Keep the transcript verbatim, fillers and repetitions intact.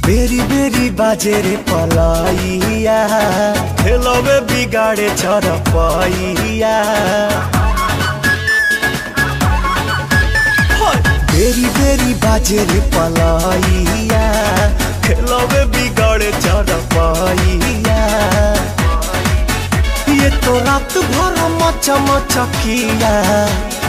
बेरी बेरी बाजे रे पलाइया, खेलवे बिगाड़े चरपैया। बेरी बेरी बाजे रे पलाइया, खेलवे बिगाड़े चरपैया। ये तो रात भर मचा मचा किया।